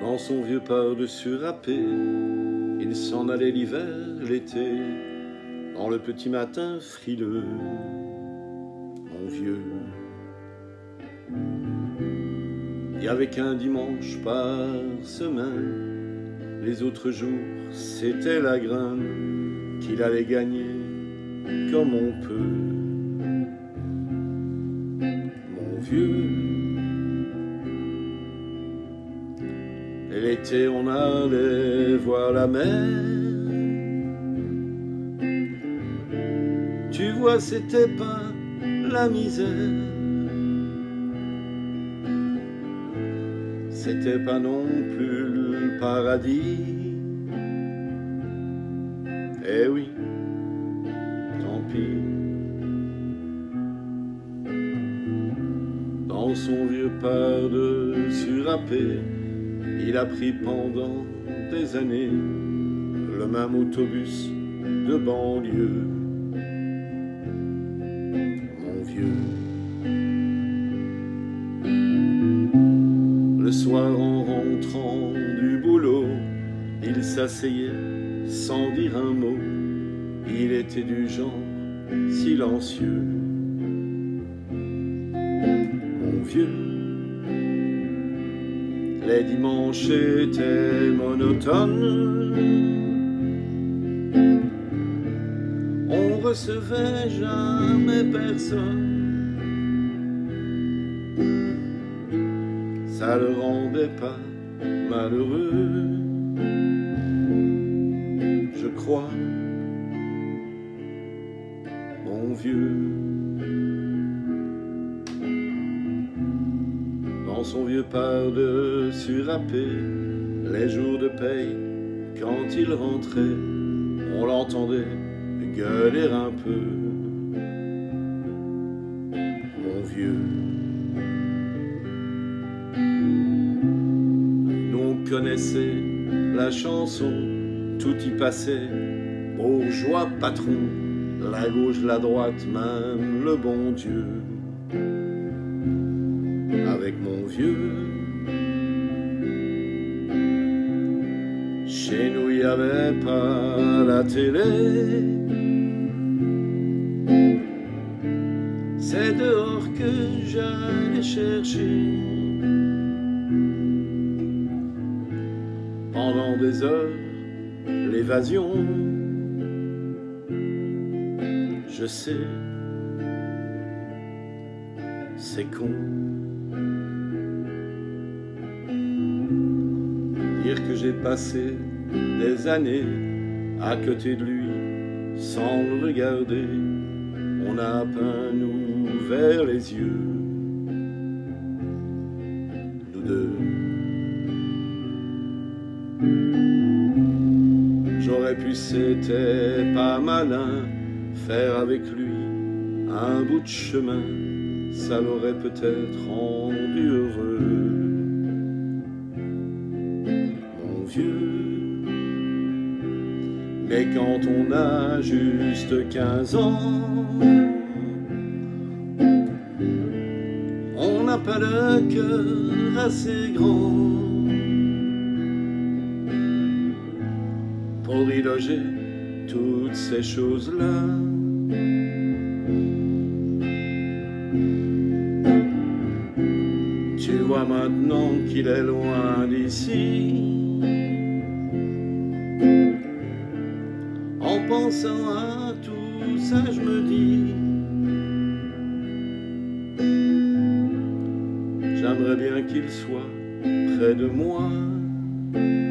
Dans son vieux par-dessus râpé, il s'en allait l'hiver, l'été, dans le petit matin frileux, mon vieux. Il n'y avait qu'un dimanche par semaine, les autres jours c'était la graine qu'il allait gagner comme on peut, mon vieux. Et l'été on allait voir la mer. Tu vois, c'était pas la misère, c'était pas non plus le paradis. Eh oui, tant pis. Dans son vieux par-dessus râpé, il a pris pendant des années le même autobus de banlieue, mon vieux. Le soir en rentrant du boulot, il s'asseyait sans dire un mot. Il était du genre silencieux, mon vieux. Les dimanches étaient monotones, on recevait jamais personne. Ça le rendait pas malheureux, je crois, mon vieux. Dans son vieux par-dessus râpé, les jours de paye, quand il rentrait, on l'entendait gueuler un peu, mon vieux. Nous on connaissait la chanson, tout y passait, bourgeois, patron, la gauche, la droite, même le bon Dieu. Avec mon vieux, chez nous il n'y avait pas la télé, c'est dehors que j'allais chercher pendant des heures l'évasion. Je sais, c'est con dire que j'ai passé des années à côté de lui sans le regarder. On a à peine ouvert les yeux, nous deux. J'aurais pu, c'était pas malin, faire avec lui un bout de chemin, ça l'aurait peut-être rendu heureux, mon vieux. Mais quand on a juste 15 ans, on n'a pas le cœur assez grand pour y loger toutes ces choses-là. Tu vois maintenant qu'il est loin d'ici, en pensant à tout ça je me dis, j'aimerais bien qu'il soit près de moi.